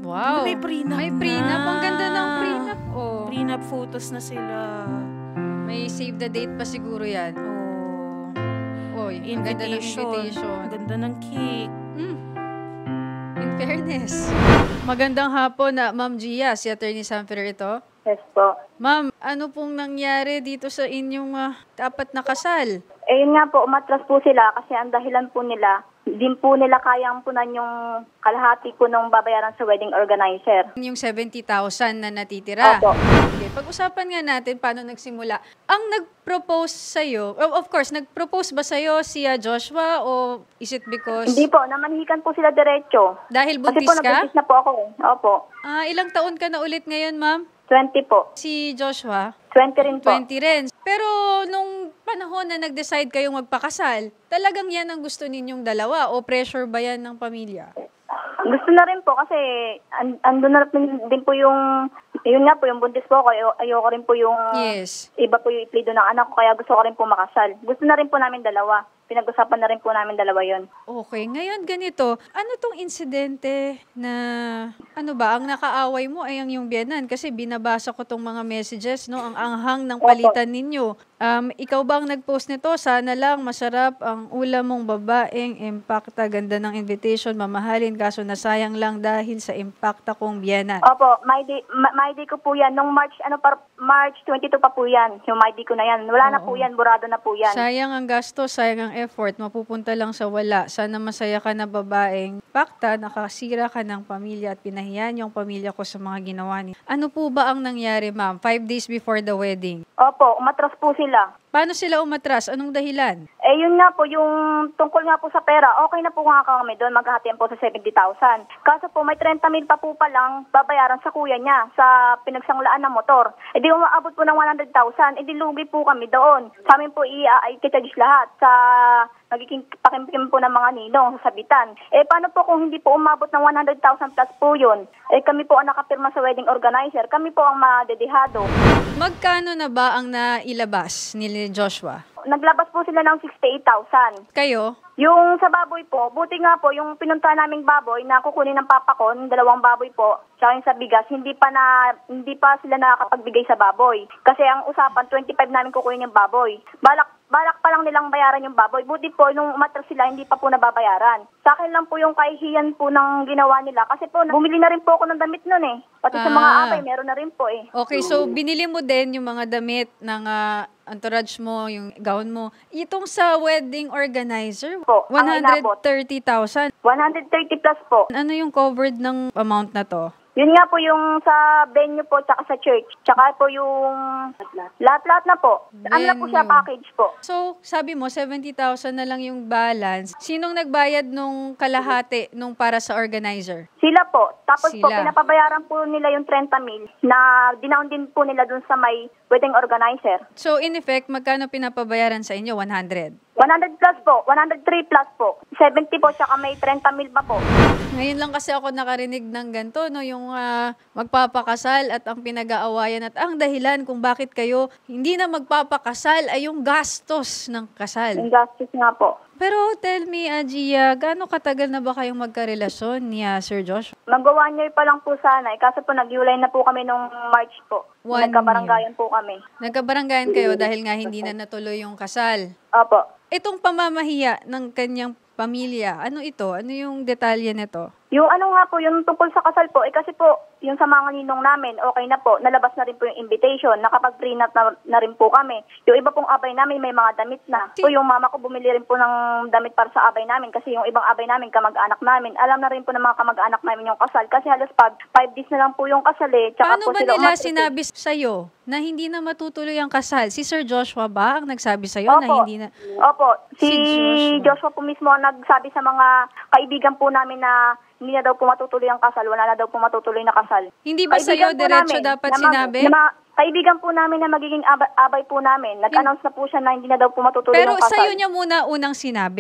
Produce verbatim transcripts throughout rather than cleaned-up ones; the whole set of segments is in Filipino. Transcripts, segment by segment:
Wow. May prenup May na. prenup. Ang ganda ng prenup. Oh. Prenup photos na sila. May save the date pa siguro yan. Oh. Oy, ang ganda ng invitation. Ang ganda ng cake. Mm. In fairness. Magandang hapon na Ma'am Gia, si Attorney Sam Ferrer ito. Yes po. Ma'am, ano pong nangyari dito sa inyong uh, dapat na kasal? Eh yun nga po, umatras po sila kasi ang dahilan po nila, din po nila kayang punan yung kalahati po nung babayaran sa wedding organizer. Yung seventy thousand na natitira. Opo. Okay, pag-usapan nga natin paano nagsimula. Ang nag-propose sa'yo, oh, of course, nag-propose ba sa'yo si uh, Joshua o is it because... Hindi po, namanhikan po sila diretso. Dahil buntis kasi po, ka? nabuntis na po ako. Opo. Ah, ilang taon ka na ulit ngayon, ma'am? twenty po. Si Joshua? twenty rin po. twenty rin. Pero nung panahon na nag-decide kayong magpakasal, talagang yan ang gusto ninyong dalawa o pressure ba yan ng pamilya? Gusto na rin po kasi and, andun na rin din po yung, yun nga po, yung buntis po ako, ayo, ayoko rin po yung Yes. iba po yung iplido ng anak ko, kaya gusto ko rin po makasal. Gusto na rin po namin dalawa. Pinag-usapan na rin po namin dalawa yon. Okay, ngayon ganito, ano tong insidente na, ano ba, ang nakaaway mo ay ang yung biyanan kasi binabasa ko tong mga messages, no, ang anghang ng palitan ninyo. Um, ikaw ba ang nag-post nito? Sana lang masarap ang ulam mong babaeng impacta, ganda ng invitation, mamahalin, kaso nasayang lang dahil sa impacta kong biyanan. Opo, my day, ma- my day ko po yan. Nung March, ano pa, March twenty-two pa po yan. Yung my day ko na yan. Wala na po yan, burado na po yan. Sayang ang gasto, sayang ang effort, mapupunta lang sa wala. Sana masaya ka na babaeng pakta, nakasira ka ng pamilya at pinahiyan yung pamilya ko sa mga ginawa niya. Ano po ba ang nangyari, ma'am? Five days before the wedding. Opo, umatras po sila. Paano sila umatras? Anong dahilan? Eh, yun nga po, yung tungkol nga po sa pera, okay na po nga kami doon, maghahatian po sa seventy thousand. Kaso po, may thirty mil pa po palang babayaran sa kuya niya sa pinagsanglaan ng motor. Eh, di umaabot po ng one hundred thousand, eh, di lugi po kami doon. Sa amin po, i-charge lahat sa magiging pakimkim po ng mga ninong sa sabitan. Eh, paano po kung hindi po umabot ng one hundred thousand plus po yun? Eh, kami po ang nakapirma sa wedding organizer. Kami po ang madedihado. Magkano na ba ang nailabas ni Joshua? Naglabas po sila ng sixty-eight thousand. Kayo? Yung sa baboy po, buti nga po, yung pinunta naming baboy na kukunin ng papa ko, yung dalawang baboy po, tsaka yung sa bigas, hindi pa na hindi pa sila nakakapagbigay sa baboy. Kasi ang usapan, twenty-five namin kukunin yung baboy. Balak balak pa lang nilang bayaran yung baboy. Buti po, nung umatras sila, hindi pa po nababayaran. Sa akin lang po yung kahihiyan po ng ginawa nila. Kasi po, bumili na rin po ako ng damit nun eh. Pati sa mga Ah. abay, meron na rin po eh. Okay, so binili mo din yung mga damit ng ah, entourage mo, yung gown mo. Itong sa wedding organizer, Po, ang one hundred thirty thousand. one hundred thirty plus po. Ano yung covered ng amount na to? Yun nga po yung sa venue po, tsaka sa church. Tsaka po yung lahat-lahat na po. Ano na po siya, Venue. package po. So, sabi mo, seventy thousand na lang yung balance. Sinong nagbayad nung kalahati nung para sa organizer? Sila po. Tapos po, Sila. pinapabayaran po nila yung thirty mil na dinown din po nila dun sa may wedding organizer. So, in effect, magkano pinapabayaran sa inyo? one hundred? one hundred plus po. one hundred three plus po. seventy po, tsaka may thirty mil pa po. Ngayon lang kasi ako nakarinig ng ganito, no, yung ah, magpapakasal at ang pinag-aawayan at ang dahilan kung bakit kayo hindi na magpapakasal ay yung gastos ng kasal. Yung justice nga po. Pero tell me, Gia, gaano katagal na ba kayong magkarelasyon ni ah, Sir Josh? Mag-one year pa lang po sana. Eh, kaso po, nag-iulay na po kami nung March po. One Nagkabaranggayan po kami. Nagkabaranggayan kayo dahil nga hindi na natuloy yung kasal. Opo. Itong pamamahiya ng kanyang pamilya, ano ito? Ano yung detalye nito? Yung ano nga po, yung tungkol sa kasal po, eh kasi po, yung sa mga ninong namin, okay na po. Nalabas na rin po yung invitation. Nakapag-prenup na, na rin po kami. Yung iba pong abay namin, may mga damit na. So yung mama ko bumili rin po ng damit para sa abay namin kasi yung ibang abay namin, kamag-anak namin. Alam na rin po ng mga kamag-anak namin yung kasal kasi halos pag five days na lang po yung kasal eh. Tsaka Paano po ba sila nila umatras eh. sinabi sa'yo na hindi na matutuloy ang kasal? Si Sir Joshua ba ang nagsabi sa'yo na Opo. hindi na... Opo. Si, Si Joshua. Joshua po mismo ang nagsabi sa mga kaibigan po namin na hindi na daw po matutuloy ang kasal. Wala na daw po matutuloy na kasal. Hindi ba sa'yo Kaibigan po diretso namin dapat na mag- sinabi? Na ma- kaibigan po namin na magiging abay, abay po namin. Nag-announce na po siya na hindi na daw po matutuloy Pero ang kasal. sa'yo niya muna unang sinabi.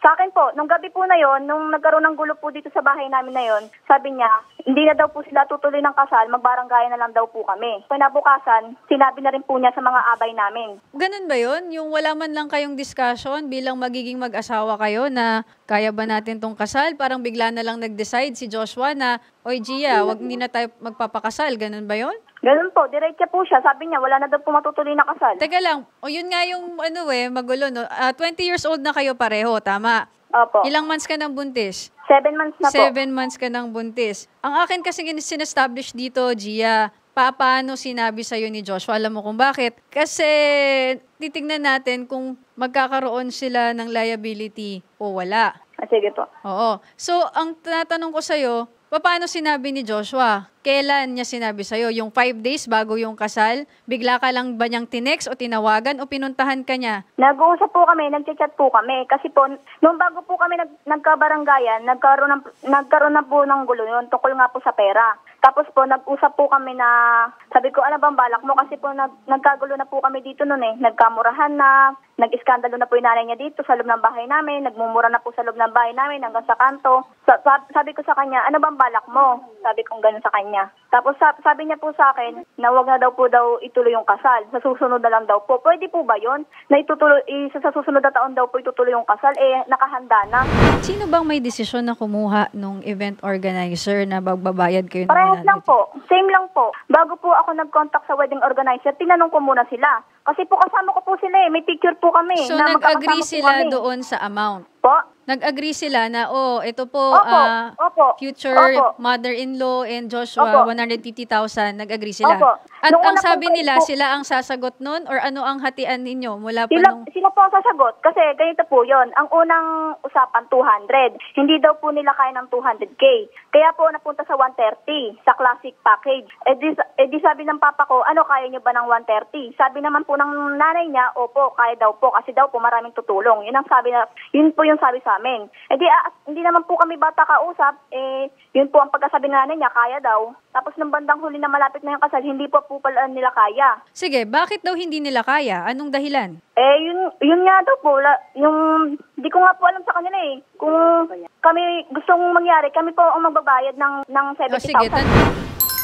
Sa akin po, nung gabi po na yon, nung nagkaroon ng gulo po dito sa bahay namin na yon, sabi niya, hindi na daw po sila tutuloy ng kasal, magbaranggayan na lang daw po kami. Pinabukasan, sinabi na rin po niya sa mga abay namin. Ganun ba yun? Yung wala man lang kayong discussion bilang magiging mag-asawa kayo na kaya ba natin tong kasal? Parang bigla na lang nag-decide si Joshua na, oy Gia, wag hindi na tayo magpapakasal. Ganun ba yun? Ganun po, diretsa po siya. Sabi niya, wala na daw po matutuloy na kasal. Teka lang, o yun nga yung ano eh, magulo, no? Ah, twenty years old na kayo pareho, tama? Opo. Ilang months ka ng buntis? Seven months na po. Seven months ka ng buntis. Ang akin kasi sinestablish dito, Gia, pa paano sinabi sa'yo ni Joshua? Alam mo kung bakit? Kasi titignan natin kung magkakaroon sila ng liability o wala. Ah, sige po. Oo. So, ang tinatanong ko sa'yo, paano sinabi ni Joshua? Kailan niya sinabi sa'yo? Yung five days bago yung kasal? Bigla ka lang ba niyang tinext o tinawagan o pinuntahan ka niya? Nag-uusap po kami, nag-chat po kami. Kasi po, nung bago po kami nag nagkabaranggayan, nagkaroon, ng, nagkaroon na po ng gulo yun, tungkol nga po sa pera. Tapos po, nag-usap po kami na, sabi ko, ano bang balak mo? Kasi po, nag, nagkagulo na po kami dito noon eh. Nagkamurahan na, nag-iskandalo na po yung nanay niya dito sa loob ng bahay namin, nagmumura na po sa loob ng bahay namin hanggang sa kanto. Sa, sa, sabi ko sa kanya, ano bang balak mo? Sabi ko gano'n sa kanya. Tapos sabi niya po sa akin na wag na daw po daw ituloy yung kasal. Sa susunod na lang daw po. Pwede po ba yun? Na itutuloy, isa sa susunod na taon daw po itutuloy yung kasal? Eh, nakahanda na. Sino bang may desisyon na kumuha nung event organizer na magbabayad kayo ng Parehas lang one hundred fifty? po. Same lang po. Bago po ako nag-contact sa wedding organizer, tinanong ko muna sila. Kasi po kasama ko po sila eh. May picture po kami. So, na nag-agree magkakasama po sila kami. doon sa amount? Po? Nag-agree sila na, oh, ito po, Opo, ah, opo, future opo. mother-in-law and Joshua, Opo. one hundred fifty thousand, nag-agree sila. Opo. At Nung ang una sabi pong nila, po- sila ang sasagot nun or ano ang hatian ninyo mula pa Sila, nung... sila po ang sasagot kasi ganito po yon. Ang unang usapan, two hundred. Hindi daw po nila kaya ng two hundred K. Kaya po napunta sa one thirty sa classic package. E di, eh di sabi ng papa ko, ano kaya nyo ba ng one thirty? Sabi naman po ng nanay niya, opo, kaya daw po kasi daw po maraming tutulong. Yun ang sabi na, yun po yung sabi sa amin. E di, ah, hindi naman po kami bata kausap, eh, yun po ang pagkasabi ng nanay niya, kaya daw. Tapos nung bandang huli na malapit na yung kasal, hindi po po pala nila kaya. Sige, bakit daw hindi nila kaya? Anong dahilan? Eh, yun, yun nga daw po, la, yung, di ko nga po alam sa kanila eh. Kung kami gustong mangyari, kami po ang magbabayad ng, ng O seventy sige, thousand. tan-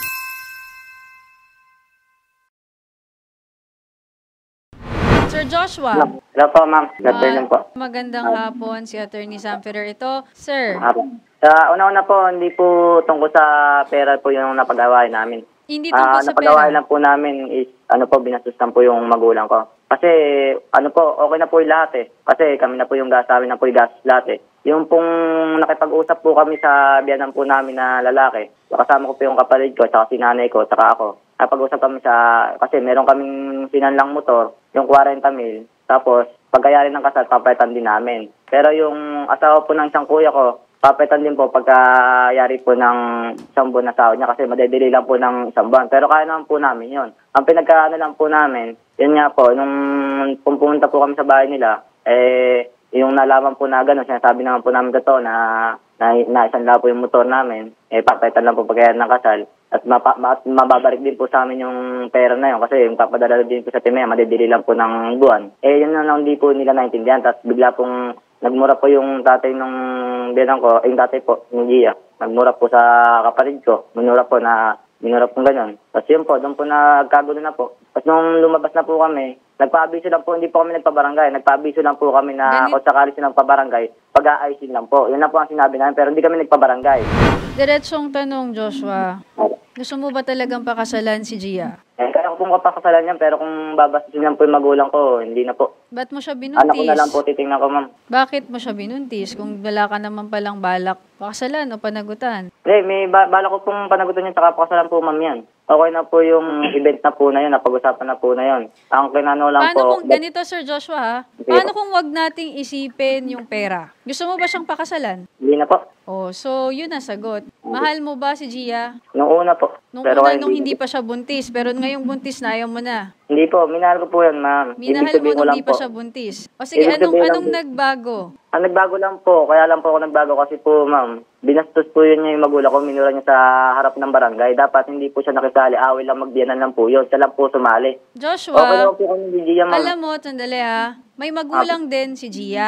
Sir Joshua. Hello po, ma'am. Good afternoon po. Ah, magandang hapon, si Attorney Sam Ferrer. Ito, sir, Apo. Sa una-una po, hindi po tungkol sa pera po yung napag-awayan namin. hindi tungkol Ah, sa napag-awayan pera. lang po namin is, ano po, binastos lang po yung magulang ko. Kasi, ano po, okay na po yung lahat eh. Kasi kami na po yung gas, amin na po yung gas lahat eh. Yung pong nakipag-usap po kami sa biyanan po namin na lalaki, kasama ko po yung kapatid ko, saka si nanay ko, saka ako. Napag-usap kami sa, kasi meron kaming sinanlang motor, yung forty mil, tapos pagkayari ng kasal, papalitan din namin. Pero yung asawa po ng isang kuya ko, papalitan din po pagkayari po ng isang buwan na sahod niya kasi madedeli lang po ng isang buwan. Pero kaya naman po namin yon. Ang pinagkaano lang po namin, yun nga po, nung pumunta po kami sa bahay nila, eh, yung nalaman po na gano'n, sinasabi naman po namin totoo na, na, na isang lang po yung motor namin, eh, papalitan lang po pagkayari ng kasal. At mapa, ma, mababarik din po sa amin yung pera na yun kasi yung papadala din po sa Timea, madedili lang po ng buwan. Eh, yun na lang hindi po nila naintindihan. Tapos bigla pong nagmura po yung tatay nung bilang ko, eh, yung tatay po, yung Gia. Nagmura po sa kapatid ko. Minura po na, minura po gano'n. Tapos yun po, doon po nagkagulo na po. Tapos nung lumabas na po kami, nagpaabiso lang po, hindi po kami nagpabarangay. Nagpaabiso lang po kami na Ganit- kung sakali silang pabarangay, pag-aayusin lang po. Yun na po ang sinabi namin, pero hindi kami nagpabarangay. Diretsong tanong, Joshua. Gusto mo ba talagang pakasalan si Gia? Eh, kaya ko pong kapakasalan yan, pero kung babastusin lang po yung magulang ko, hindi na po. Ba't mo siya Anak ko na lang binuntis? po, titingnan ko, ma'am. Bakit mo siya binuntis kung wala ka naman palang balak pakasalan o panagutan? Hindi, may ba- bala ko pong panagutan yun, saka pakasalan po, ma'am, yan. Okay na po yung event na po na yun, napag-usapan na po na yun. Ang kinano lang Paano po, kung, ganito Sir Joshua ha? Paano kung wag nating isipin yung pera? Gusto mo ba siyang pakasalan? hindi na po. Oh, so yun ang sagot. Mahal mo ba si Gia? Nung una po. Nung pero una, ngayon nung hindi, hindi pa siya buntis, pero ngayong buntis na ayaw mo na. hindi po, minahal ko po yan, ma'am. Minahal Ibig mo sabihin ko nung lang hindi pa po. siya buntis. O sige, Ibig anong, sabihin lang anong po. nagbago? Ang nagbago lang po, kaya lang po ako nagbago kasi po, ma'am, binastos po yun niya yung magulang ko, minura niya sa harap ng barangay. Dapat hindi po siya nakisali, awil lang magbiyanan lang po yun. Siya lang po sumali. Okay Joshua, naman po kami ni Gia, ma'am. alam mo, sandali ha, may magulang din si Gia.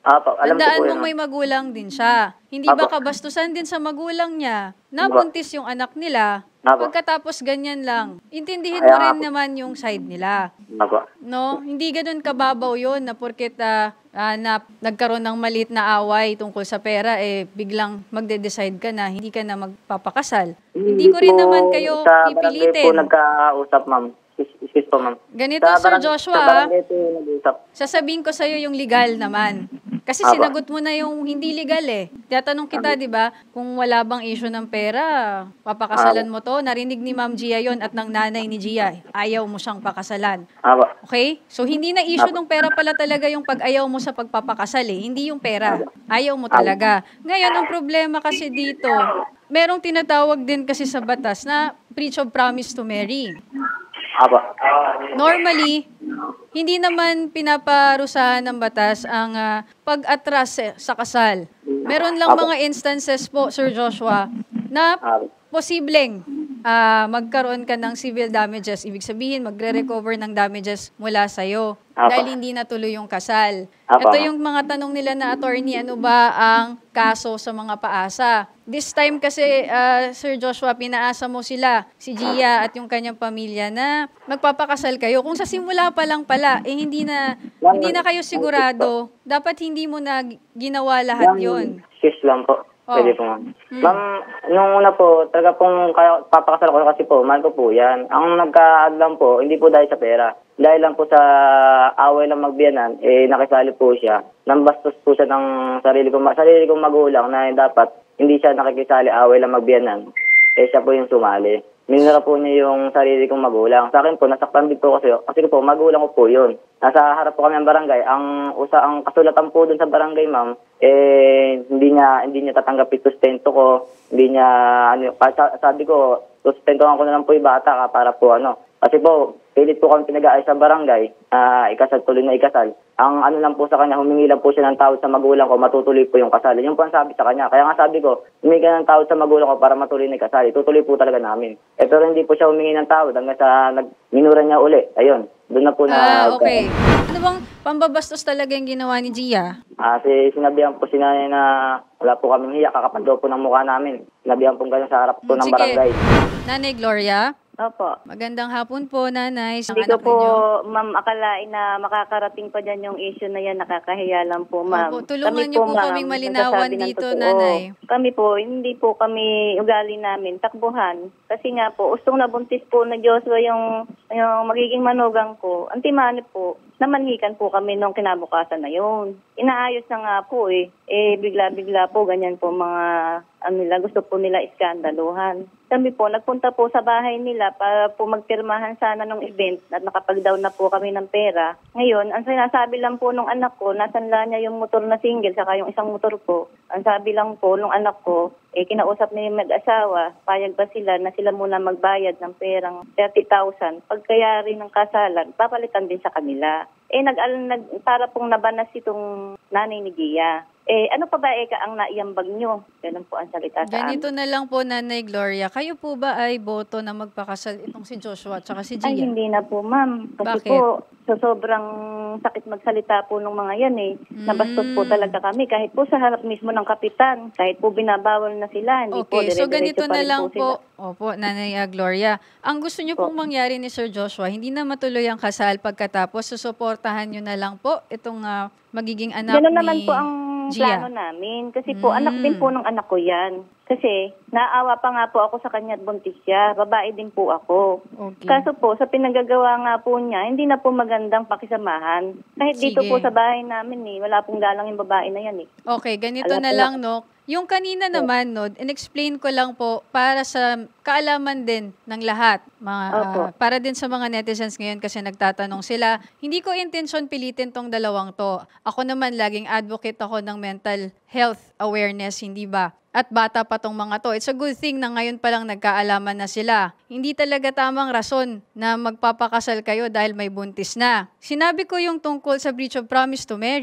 Apo, alam ko Tandaan po mo yun. may magulang din siya. Hindi ba Apo. kabastusan din sa magulang niya? Nabuntis yung anak nila. Apo. Pagkatapos ganyan lang. Intindihin Kaya mo rin nga po. naman yung side nila. Apo. No, hindi ganoon kababaw 'yon na porket ah, ah, na nagkaroon ng maliit na away tungkol sa pera eh biglang magde-decide ka na hindi ka na magpapakasal. Hindi ko rin po naman kayo sa barangay po pipilitin. nagkausap, ma'am. Excuse excuse po, ma'am. Ganito, Sa Sir barang- Joshua, Sa barangay po nag-usap. sasabihin ko sa iyo yung legal naman. Kasi Aba. sinagot mo na yung hindi legal eh. Tatanong kita, di ba, kung wala bang issue ng pera, papakasalan mo to. Narinig ni Ma'am Gia yon at ng nanay ni Gia. Ayaw mo siyang pakasalan. Apo. Okay? So, hindi na issue ng pera pala talaga yung pag-ayaw mo sa pagpapakasal eh. Hindi yung pera. Ayaw mo talaga. Ngayon, ang problema kasi dito, merong tinatawag din kasi sa batas na breach of promise to marry. Apo. Normally, hindi naman pinaparusahan ng batas ang ah, pag-atras eh, sa kasal. Meron lang Apo. mga instances po, Sir Joshua, na Apo. posibleng ah, magkaroon ka ng civil damages. Ibig sabihin, magre-recover ng damages mula sa'yo Apo. dahil hindi natuloy yung kasal. Apo. Ito yung mga tanong nila na attorney, ano ba ang kaso sa mga paasa? This time kasi, ah, Sir Joshua, pinaasa mo sila, si Gia at yung kanyang pamilya na magpapakasal kayo. Kung sa simula pa lang pala, eh hindi na, hindi na kayo sigurado, dapat hindi mo na ginawa lahat yon. Excuse lang po. Oh. Pwede po, ma'am. Hmm. Ma'am, nung una po, talaga pong kaya, papakasal ko kasi po, mahal ko po yan. Ang nagka-add lang po, hindi po dahil sa pera. Dahil lang po sa away lang magbiyanan, eh nakisali po siya. Nambastos po siya ng sarili kong, sarili kong magulang na dapat hindi siya nakikisali away lang magbiyanan. Eh siya po yung sumali. Minura po niya yung sarili kong magulang. Sa akin po, nasaktan din po kasi, kasi po, magulang ko po yun. Nasa harap po kami ng barangay. Ang usa ang kasulatan po dun sa barangay, ma'am, eh, hindi niya, hindi niya tatanggapin sustento ko. Hindi niya, ano, sabi ko, sustentohan ko na lang po yung bata ka para po, ano. Kasi po, pilit po kami pinag-aayos sa barangay, uh, ikasal, tuloy na ikasal. Ang ano lang po sa kanya, humingi lang po siya ng tawad sa magulang ko, matutuloy po yung kasal. Yun po ang sabi sa kanya. Kaya nga sabi ko, humingi ka ng tawad sa magulang ko para matuloy na yung kasal. Tutuloy po talaga namin. Eh, pero hindi po siya humingi ng tawad hanggang sa nagminura niya uli. Ayun, doon na po na... Ah, okay. Ano bang pambabastos talaga yung ginawa ni Gia? Ah, si sinabihan po si nanay na wala po kaming hiya, kakapal daw po ng mukha namin. Sinabihan po gano'n sa harap po ng Sige. barangay. Nanay Gloria, Opo. magandang hapon po, Nanay. Sa Hindi ko anak po, ninyo. ma'am, akalain na makakarating pa dyan yung issue na yan. Nakakahiya lang po, ma'am. Opo, tulungan niyo po kaming malinawan nagsasabi ng dito, totoo. Nanay. Kami po, hindi po kami, ugali namin, takbuhan. Kasi nga po, ustong nabuntis po na Joshua yung, yung magiging manugang ko. Antimano po, namanhikan po kami nung kinabukasan na yun. Inaayos na nga po eh. Eh, bigla-bigla po, ganyan po mga, ano nila, gusto po nila iskandaluhan. Kami po, nagpunta po sa bahay nila para po magpirmahan sana ng event at nakapag-down na po kami ng pera. Ngayon, ang sinasabi lang po nung anak ko, nasanla niya yung motor na single saka yung isang motor ko. Ang sabi lang po nung anak ko, eh kinausap niya yung mag-asawa, payag ba sila na sila muna magbayad ng perang thirty thousand. Pagkayari ng kasalan, papalitan din sa kanila. Eh, nag, nag, para pong nabanas itong nanay ni Gia. Eh, ano pa ba eka ang naiyambag nyo? Ganun po ang salita sa Ganito amin. na lang po, Nanay Gloria. Kayo po ba ay boto na magpakasal itong si Joshua at saka si Ay, Gia? hindi na po, ma'am. Kasi Bakit? po, sa sobrang sakit magsalita po ng mga yan eh. Nabastos po Mm. talaga kami. Kahit po sa harap mismo ng kapitan. Kahit po binabawal na sila. Hindi po, Okay, so ganito dire-diretso pa na rin lang po. po. Sila. Opo, Nanay ah, Gloria. Ang gusto niyo pong mangyari ni Sir Joshua, hindi na matuloy ang kasal pagkatapos susuportahan niyo na lang po itong ah, magiging anak Ganun ni naman po ang Gia. plano namin. Kasi po, Mm. anak din po ng anak ko yan. Kasi, naawa pa nga po ako sa kanya at buntis siya. Babae din po ako. Okay. Kaso po, sa pinagagawa nga po niya, hindi na po magandang pakisamahan. Kahit dito Sige. po sa bahay namin eh, wala pong galang yung babae na yan eh. Okay, ganito Alam na ko lang, no? Yung kanina naman, no, in-explain ko lang po para sa kaalaman din ng lahat. Mga, Opo. ah, para din sa mga netizens ngayon kasi nagtatanong sila. Hindi ko intention pilitin tong dalawang to. Ako naman, laging advocate ako ng mental health awareness, hindi ba? At bata pa tong mga to. It's a good thing na ngayon pa lang nagkaalaman na sila. Hindi talaga tamang rason na magpapakasal kayo dahil may buntis na. Sinabi ko yung tungkol sa breach of promise to marry.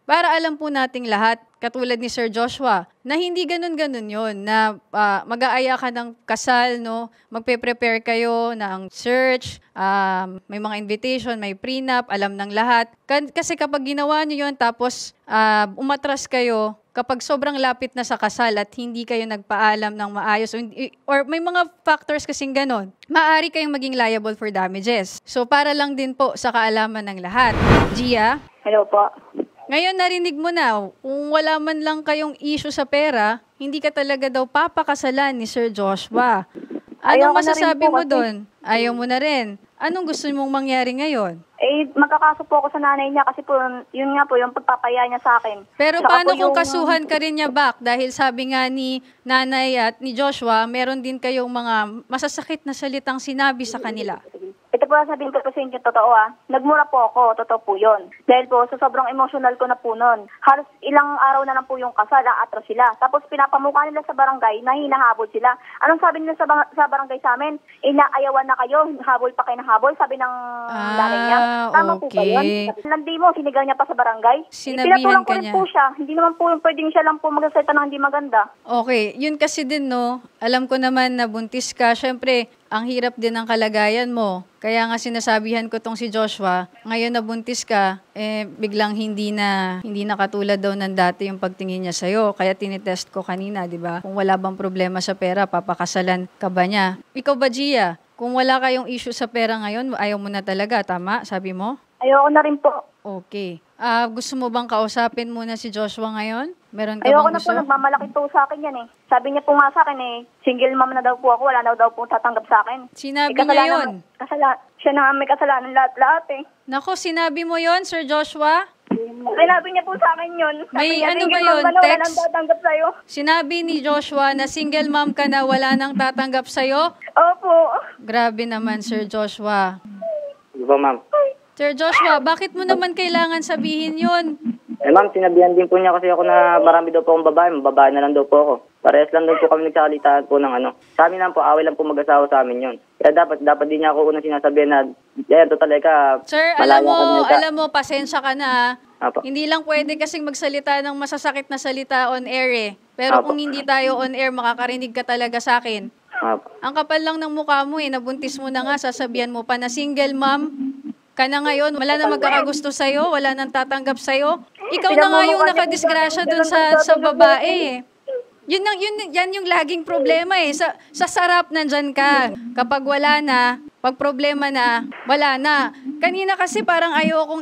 Para alam po nating lahat, katulad ni Sir Joshua, na hindi ganun-ganun yon na ah, mag-aaya ka ng kasal, no? Magpe-prepare kayo ng search, um, may mga invitation, may prenup, alam ng lahat. Kan- kasi kapag ginawa niyo yon tapos ah, umatras kayo, kapag sobrang lapit na sa kasal at hindi kayo nagpaalam ng maayos, or, or may mga factors kasing ganon, maaari kayong maging liable for damages. So, para lang din po sa kaalaman ng lahat. Gia? Hello po. Ngayon narinig mo na, kung wala man lang kayong issue sa pera, hindi ka talaga daw papakasalan ni Sir Joshua. Ayaw Anong ko na rin masasabi po mo kasi- doon? Ayaw mo na rin. Anong gusto mong mangyari ngayon? Eh, magkakaso po ako sa nanay niya kasi po, yun nga po, yung pagpapaya niya sa akin. Pero Saka paano po kung yung- kasuhan ka rin niya back? Dahil sabi nga ni nanay at ni Joshua, meron din kayong mga masasakit na salitang sinabi sa kanila. Ito po sabihin ko po sa inyo, totoo ah. Nagmura po ako, totoo po yun. Dahil po sa sobrang emotional ko na po nun. Halos ilang araw na lang po yung kasal, aatras sila. Tapos pinapamukha nila sa barangay na hinahabol sila. Anong sabi nila sa, bang- sa barangay sa amin? Inaayawan na kayo, habol pa kayo ng habol, sabi ng Ah, nanay niya. Tama po ba yun? okay. Landi mo, sinigaw niya pa sa barangay. Sinabihan Pinatulang ko ka rin niya. po siya. Hindi naman po pwedeng siya lang po magsasalita ng hindi maganda. Okay, yun kasi din no, alam ko naman na buntis ka, syempre, ang hirap din ng kalagayan mo. Kaya nga sinasabihan ko tong si Joshua, ngayon na buntis ka, eh biglang hindi na hindi na katulad daw ng dati yung pagtingin niya sa'yo. Kaya tinitest ko kanina, di ba? Kung wala bang problema sa pera, papakasalan ka ba niya? Ikaw ba, Gia? Kung wala kayong issue sa pera ngayon, ayaw mo na talaga, tama? Sabi mo? Ayoko na rin po. Okay. Ah, gusto mo bang kausapin muna si Joshua ngayon? Meron ka Ayoko bang na gusto? po, nagmamalaki po sa akin yan eh. Sabi niya po nga sa akin eh, single mom na daw po ako, wala na daw po tatanggap sa akin. Sinabi Eh, niya kasalanan- yun. Kasala, siya na may kasalanan lahat-lahat eh. Nako, sinabi mo yon Sir Joshua? Sinabi niya po sa akin yun. Sabi May niya, ano single ba mom yun, ka na, text? walang tatanggap sa'yo. Sinabi ni Joshua na single mom ka na wala nang tatanggap sa'yo? Opo. Grabe naman, Sir Joshua. Di ba, ma'am? Sir Joshua, bakit mo naman kailangan sabihin yun? Eh, ma'am, sinabihan din po niya kasi ako na marami daw po akong babae. Babae na lang daw po ako. Parehas lang daw po kami nagkakalitaan po ng ano. Sa amin lang po, away lang po mag-asawa sa amin yun. Kaya dapat, dapat din niya ako unang sinasabihan na, yan, total, ka, Sir, alam mo, malaya ka na, alam mo, pasensya ka na. ah. Apo. Hindi lang pwede kasing magsalita ng masasakit na salita on air eh. Pero Apo. kung hindi tayo on air, makakarinig ka talaga sa akin. Apo. Ang kapal lang ng mukha mo eh, nabuntis mo na nga, sasabihan mo pa na single mom ka na ngayon, wala na magkakagusto sa'yo, wala nang tatanggap sa'yo. Ikaw na nga yung nakadisgrasya dun sa, sa babae eh. Yun, ang, yun, yan yung laging problema eh. Sa, sa sarap nandyan ka. Kapag wala na, pag problema na, wala na. Kanina kasi parang ayokong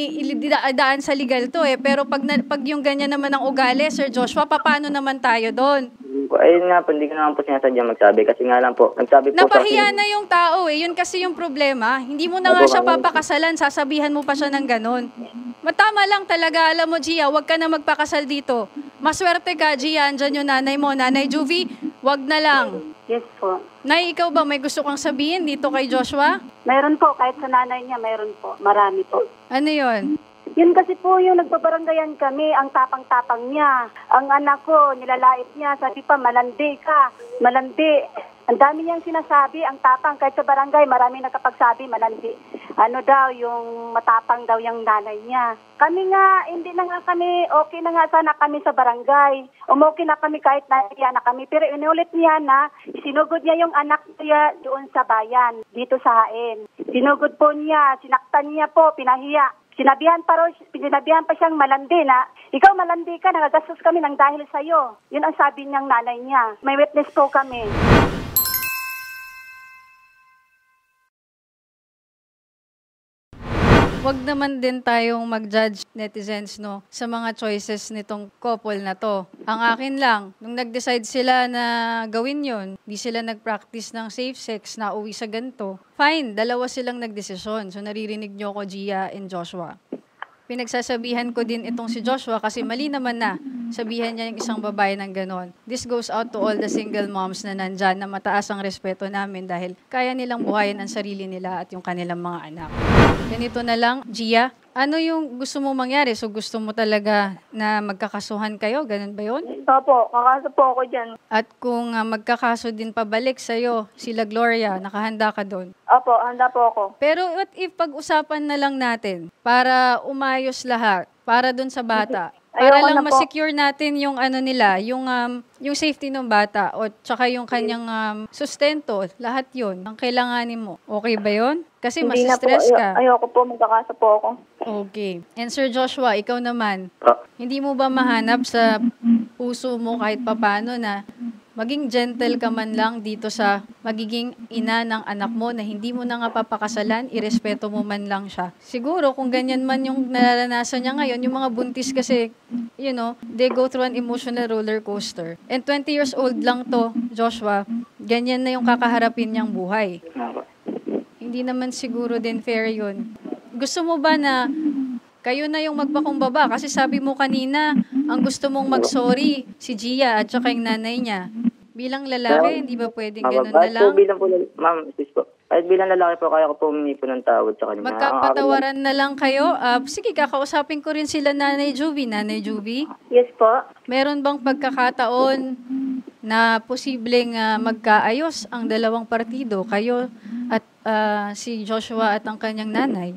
i-idaan sa legal to eh. Pero pag, na, pag yung ganyan naman ang ugali, Sir Joshua, paano naman tayo doon? Ayun nga po, hindi ko naman po sinasadya magsabi. Kasi nga lang po, nagsabi po Napahiya na yung tao eh. Yun kasi yung problema. Hindi mo na nga siya papakasalan, sasabihan mo pa siya ng ganun. Matama lang talaga, alam mo Gia, wag ka na magpakasal dito. Maswerte ka, Gia, andyan yung nanay mo. Nanay Juvie, wag na lang. Yes po. Nay, ikaw ba may gusto kang sabihin dito kay Joshua? Meron po, kahit sa nanay niya, meron po. Marami po. Ano yun? Yun kasi po yung nagbabaranggayan kami, ang tapang-tapang niya. Ang anak ko, nilalait niya, sabi pa, malandi ka, malandi. Ang dami niyang sinasabi, ang tapang, kahit sa barangay, marami nakapagsabi, malandi. Ano daw, yung matapang daw yung nanay niya. Kami nga, hindi na nga kami, okay na nga sana kami sa barangay. Umokay na kami kahit nahiya na kami. Pero inulit niya na, sinugod niya yung anak niya doon sa bayan, dito sa Hain. Sinugod po niya, sinaktan niya po, pinahiya. Sinabihan pa, ro, sinabihan pa siyang malandi na, ikaw malandi ka, nagagastos kami ng dahil sa'yo. Yun ang sabi niyang nanay niya. May witness po kami. Wag naman din tayong mag-judge netizens no sa mga choices nitong couple na to. Ang akin lang, nung nag-decide sila na gawin yon, di sila nag-practice ng safe sex na uwi sa ganito. Fine, dalawa silang nagdesisyon. So naririnig nyo ko, Gia and Joshua. Pinagsasabihan ko din itong si Joshua kasi mali naman na sabihan niya yung isang babae ng ganon. This goes out to all the single moms na nandyan na mataas ang respeto namin dahil kaya nilang buhayin ang sarili nila at yung kanilang mga anak. Ganito na lang, Gia, ano yung gusto mo mangyari? So gusto mo talaga na magkakasuhan kayo? Ganun ba yun? Opo, kakaso po ako dyan. At kung uh, magkakaso din pabalik sa'yo, sila Gloria, nakahanda ka doon. Opo, handa po ako. Pero what if pag-usapan na lang natin para umayos lahat? para dun sa bata. Ayoko Para lang na po. ma-secure natin yung ano nila, yung um, yung safety ng bata o tsaka yung kanyang um, sustento, lahat 'yon ang kailanganin mo. Okay ba 'yon? Kasi Hindi na po. mas-stress Ay- ka. ayoko po, magkakasa po ako. Okay. And Sir Joshua, ikaw naman, Po. hindi mo ba mahanap sa puso mo kahit papano na maging gentle ka man lang dito sa magiging ina ng anak mo na hindi mo na nga papakasalan, irespeto mo man lang siya. Siguro kung ganyan man yung nararanasan niya ngayon, yung mga buntis kasi, you know, they go through an emotional roller coaster. And twenty years old lang to, Joshua, ganyan na yung kakaharapin niyang buhay. Opo. Hindi naman siguro din fair yun. Gusto mo ba na kayo na yung magpakumbaba? Kasi sabi mo kanina, ang gusto mong mag-sorry si Gia at saka yung nanay niya. Bilang lalaki, hindi ba pwedeng Opo, ganun na kahit lang? po bilang po, ma'am, excuse po. Kahit bilang lalaki po, kaya ko po humingi po ng tawad sa kanila. Magkapatawaran na lang kayo? Ah, sige, kakausapin ko rin sila Nanay Juvie. Nanay Juvie, Yes po. meron bang pagkakataon na posibleng ah, magkaayos ang dalawang partido, kayo at ah, si Joshua at ang kanyang nanay?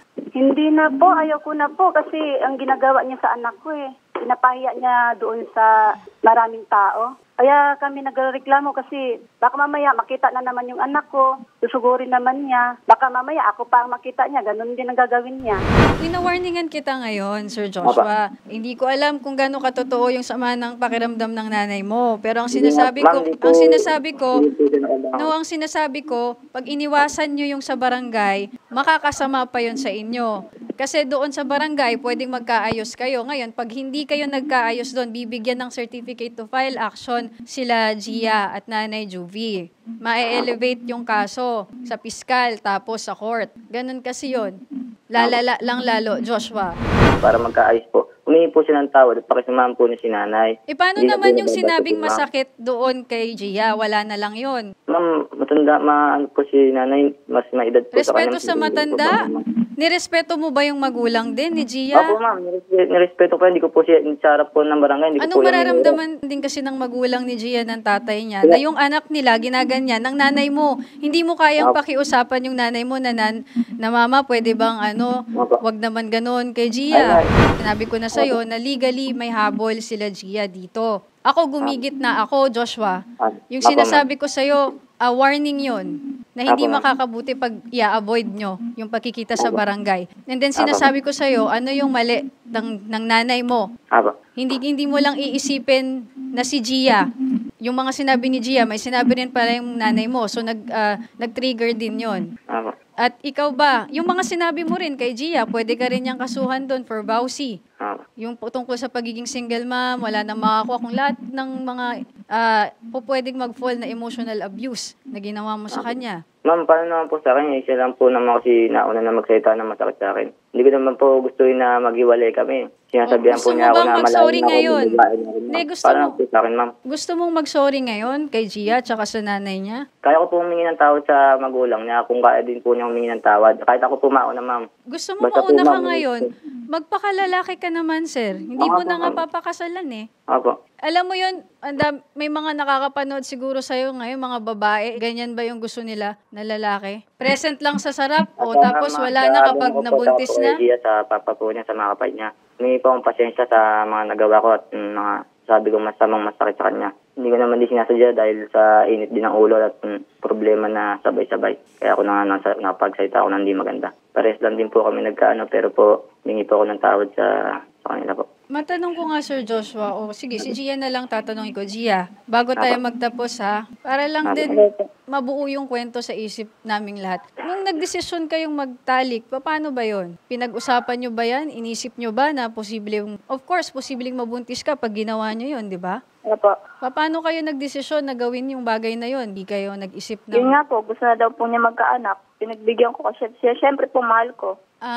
Hindi na po, ayoko na po kasi ang ginagawa niya sa anak ko eh. Pinapahiya niya doon sa maraming tao. Kaya kami nagreklamo kasi baka mamaya makita na naman yung anak ko, susugurin naman niya. Baka mamaya ako pa ang makita niya, ganun din ang gagawin niya. Winawarningan kita ngayon, Sir Joshua. Hindi ko alam kung gaano katotoo yung sama ng pakiramdam ng nanay mo. Pero ang sinasabi ko, Ma'am, di ang sinasabi ko, hindi po kinakailangan. no, ang sinasabi ko, pag iniwasan nyo yung sa barangay, makakasama pa yon sa inyo. Kasi doon sa barangay, pwedeng magkaayos kayo. Ngayon, pag hindi kayo nagkaayos doon, bibigyan ng certificate to file action sila Gia at Nanay Juvie. Ma-elevate yung kaso sa piskal tapos sa court. Ganun kasi yon. Lalala lang lalo, Joshua. Para magkaayos po. Humingi po siya ng tawad at pakisamahan po ni si nanay. E paano Hindi na naman po yung nababasa sinabing po, ma'am. masakit doon kay Gia? Wala na lang yon. Ma'am, matanda, maano po si nanay, mas maedad po sa kanya. Respeto sa matanda? Nirespeto mo ba yung magulang din ni Opo, Gia? ma'am, nirespeto, nirespeto ko yan. Hindi ko po siya sarap po ng barangay. Hindi ko Anong po yan mararamdaman din kasi ng magulang ni Gia ng tatay niya na yung anak nila ginaganyan ng nanay mo? Hindi mo kayang pakiusapan yung nanay mo na, nan, na mama, pwede bang ano, wag naman ganun kay Gia. Sinabi ko na sa'yo na legally may habol sila Gia dito. Ako gumigit na ako, Joshua. Yung Opo, sinasabi ko sa'yo, a warning yon na hindi Opo, ma'am. makakabuti pag i-avoid nyo yung pagkikita sa barangay. And then sinasabi ko sa'yo, ano yung mali ng, ng nanay mo? Aba. Hindi hindi mo lang iisipin na si Gia. Yung mga sinabi ni Gia, may sinabi rin pala yung nanay mo. So nag ah, nag-trigger din 'yon. Aba. At ikaw ba, yung mga sinabi mo rin kay Gia, pwede ka rin niyang kasuhan doon for vowsy. Aba. Yung po- tungkol sa pagiging single mom, wala nang makakuha kung lahat ng mga ah, po pwedeng mag-fall na emotional abuse na ginawa mo sa kanya. Ma'am, paano naman po sa akin? Siya lang po naman kasi nauna na magsalita na masakit sa akin. Hindi ko naman po gustuin na maghiwalay kami. Sinasabihan Oh, gusto po niya mo ako bang na mag-sorry malayo na ako. ngayon? babae na rin, ma'am. Hindi, gusto Paano mo- naman po sa akin, ma'am? Gusto mong mag-sorry ngayon kay Gia tsaka sa nanay niya? Kaya ko po humingi ng tawad sa magulang niya kung kaya din po niya humingi ng tawad. Kahit ako po mauna, ma'am. Gusto mo Basta po, mauna ka ma'am, ngayon, magpakalalaki ka naman, sir. Hindi Oo, mo na nga ma'am. papakasalan eh. Opo. Alam mo yun, anda, may mga nakakapanood siguro sa'yo ngayon, mga babae, ganyan ba yung gusto nila na lalaki? Present lang sa sarap, o At, tapos ma'am, wala sa na ano kapag ko po, nabuntis sa na? Dia, sa papa po niya, sa mga kapatid niya. Humingi po akong pasensya sa mga nagawa ko at mm, mga sabi ko masamang masakit sa kanya. Hindi ko naman din sinasadya dahil sa init din ng ulo at mm, problema na sabay-sabay. Kaya ako na nga nasa- napagsalita ako na hindi maganda. Pares lang din po kami nagkaano pero po humingi po ako ng tawad sa, sa kanila po. Matanong ko nga, Sir Joshua, o sige, si Gia na lang tatanungin ko. Gia, bago tayo magtapos ha, para lang din mabuo yung kwento sa isip naming lahat. Nung nagdesisyon kayong magtalik, paano ba yon? Pinag-usapan nyo ba yan? Inisip nyo ba na posibleng, of course, posibleng mabuntis ka pag ginawa nyo yon, di ba? Opo. Paano kayo nagdesisyon na gawin yung bagay na yon? Di kayo nag-isip Yun ng... nga po, gusto na daw po niya magkaanak. Pinagbigyan ko kasi siya, syempre po mahal ko.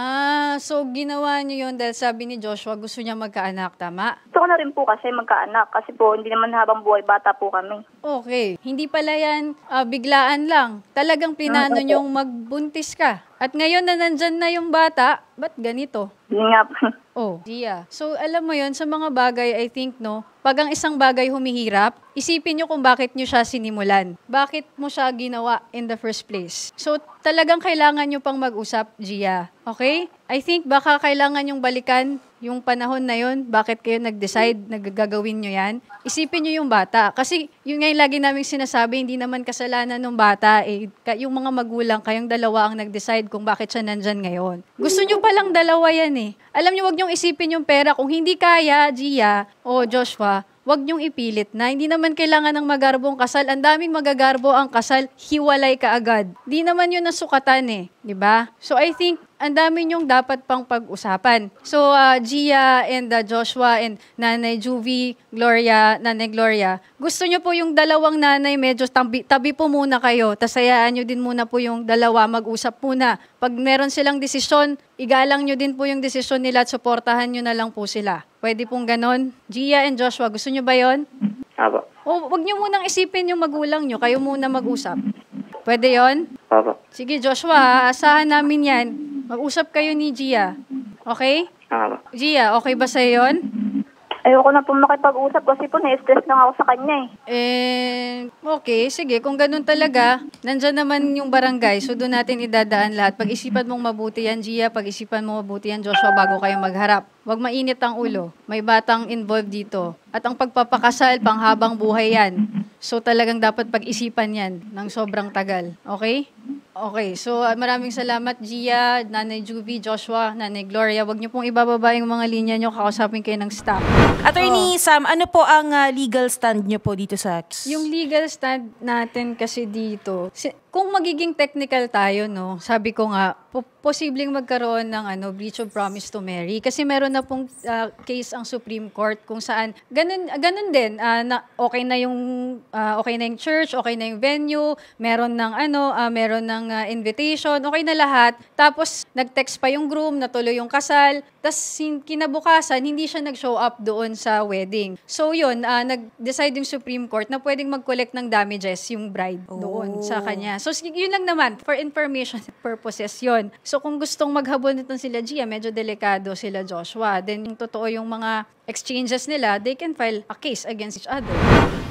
Ah, so ginawa nyo yon dahil sabi ni Joshua gusto niya magkaanak, tama? Gusto ko na rin po kasi magkaanak kasi po hindi naman habang buhay bata po kami. Okay. Hindi pala yan ah, biglaan lang. Talagang pinano nyong magbuntis ka. At ngayon na nandyan na yung bata, ba't ganito? Yun nga po. Oh, Gia. So, alam mo yon sa mga bagay, I think, no, pag ang isang bagay humihirap, isipin nyo kung bakit nyo siya sinimulan. Bakit mo siya ginawa in the first place. So, talagang kailangan nyo pang mag-usap, Gia. Okay? I think baka kailangan yung balikan yung panahon na yun, bakit kayo nag-decide na gagawin nyo yan, isipin nyo yung bata. Kasi yun nga yung lagi namin sinasabi, hindi naman kasalanan ng bata. Eh, ka- yung mga magulang, kayong dalawa ang nag-decide kung bakit siya nandyan ngayon. Gusto nyo palang dalawa yan eh. Alam nyo, wag nyong isipin yung pera. Kung hindi kaya, Gia o Joshua, wag niyong ipilit na. Hindi naman kailangan ng magarbong kasal. Ang daming magagarbo ang kasal, hiwalay ka agad. Di naman yun nasukatan eh. Di ba? So I think, ang dami niyong dapat pang pag-usapan. So, uh, Gia and uh, Joshua and Nanay Juvie, Gloria, Nanay Gloria, gusto niyo po yung dalawang nanay, medyo tabi, tabi po muna kayo. Tas hayaan niyo din muna po yung dalawa, mag-usap muna. Pag meron silang desisyon, igalang niyo din po yung desisyon nila at suportahan niyo na lang po sila. Pwede pong ganon. Gia and Joshua, gusto niyo ba yon? Apo. O, wag niyo munang isipin yung magulang niyo. Kayo muna mag-usap. Pwede yon? Apo. Sige, Joshua, asahan namin yan. Mag-usap kayo ni Gia. Okay? Apo. Gia, okay ba sa'yo yun? Ayoko na po makipag-usap kasi po na-stress lang ako sa kanya eh. Eh, okay, sige. Kung ganun talaga, nandyan naman yung barangay. So, doon natin idadaan lahat. Pag-isipan mong mabuti yan, Gia. Pag-isipan mong mabuti yan, Joshua, bago kayo magharap. Huwag mainit ang ulo. May batang involved dito. At ang pagpapakasal, panghabang buhay yan. So, talagang dapat pag-isipan yan ng sobrang tagal. Okay? Okay. So, uh, maraming salamat, Gia, Nanay Juvie, Joshua, Nanay Gloria. Huwag niyo pong ibababa yung mga linya niyo. Kakausapin kayo ng staff. Attorney Sam, ano po ang ah, legal stand niyo po dito sa... Yung legal stand natin kasi dito, si- kung magiging technical tayo, no, sabi ko nga, po- posibleng magkaroon ng ano, breach of promise to marry. Kasi meron na pong ah, case ang Supreme Court kung saan, ganun, ganun din, ah, na okay na yung, ah, okay na yung church, okay na yung venue, meron ng ano, ah, meron ng ah, invitation, okay na lahat. Tapos, nag-text pa yung groom, natuloy yung kasal, tapos kinabukasan, hindi siya nag-show up doon sa wedding. So yun, ah, nag-decide yung Supreme Court na pwedeng mag-collect ng damages yung bride doon sa kanya. So yun lang naman, for information purposes yun. So kung gustong maghabol nito sila Gia, medyo delikado sila Joshua. Then yung totoo yung mga exchanges nila, they can file a case against each other.